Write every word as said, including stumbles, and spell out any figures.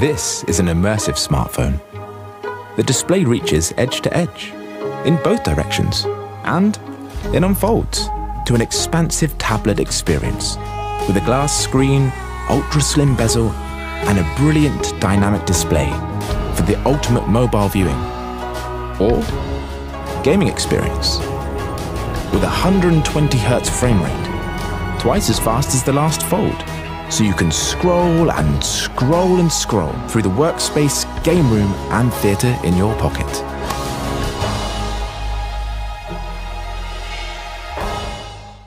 This is an immersive smartphone. The display reaches edge to edge, in both directions, and it unfolds to an expansive tablet experience with a glass screen, ultra-slim bezel, and a brilliant dynamic display for the ultimate mobile viewing or gaming experience. With a one hundred twenty hertz frame rate, twice as fast as the last Fold, so you can scroll and scroll and scroll through the workspace, game room, and theatre in your pocket.